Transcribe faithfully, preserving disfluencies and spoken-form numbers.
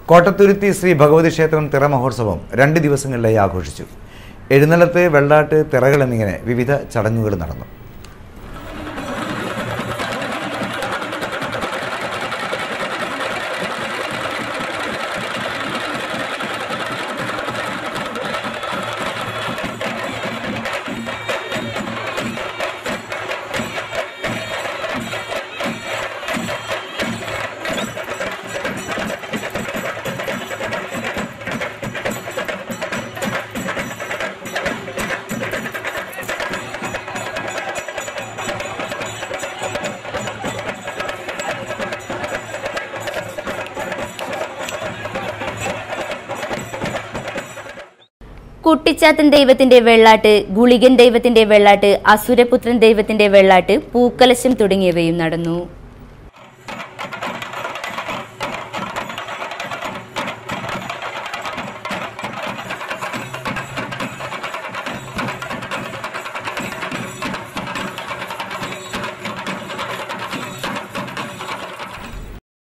Kottathuruthi Sri Bagavathi Kshetram Thira Maholsavam രണ്ട് ദിവസങ്ങളിലായി ആഘോഷിച്ചു. എഴുന്നള്ളത്ത്, വെള്ളാട്ട്, തിറകൾ എന്നിങ്ങനെ വിവിധ ചടങ്ങുകൾ നടന്നു. കുട്ടിച്ചാത്തൻ ദൈവത്തിന്റെ വെള്ളാട്ട്, ഗുളികൻ ദൈവത്തിന്റെ വെള്ളാട്ട്, അസുരപുത്രൻ ദൈവത്തിന്റെ വെള്ളാട്ട്, പൂക്കലശം തുടങ്ങിയവയും നടന്നു.